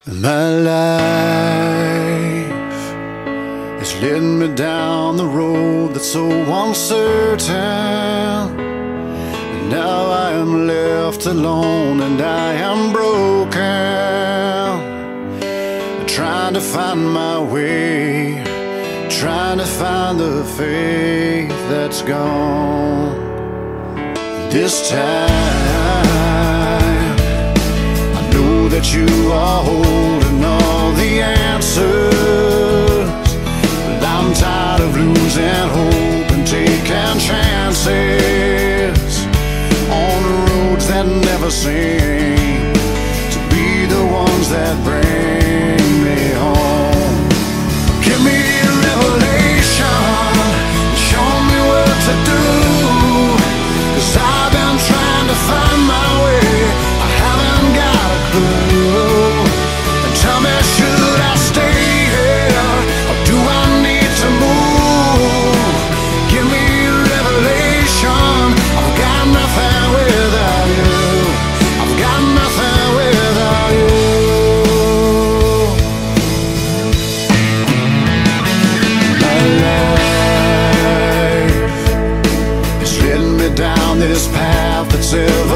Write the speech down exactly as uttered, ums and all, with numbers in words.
My life is leading me down the road that's so uncertain, and now I am left alone and I am broken, trying to find my way, trying to find the faith that's gone. This time that you are holding all the answers, but I'm tired of losing hope and taking chances on the roads that never seem to be the ones that bring me home. Give me a revelation, show me what to do, 'cause I've been trying to find my way, I haven't got a clue. Tell me, should I stay here, or do I need to move? Give me a revelation. I've got nothing without you. I've got nothing without you. My life is leading me down this path that's ever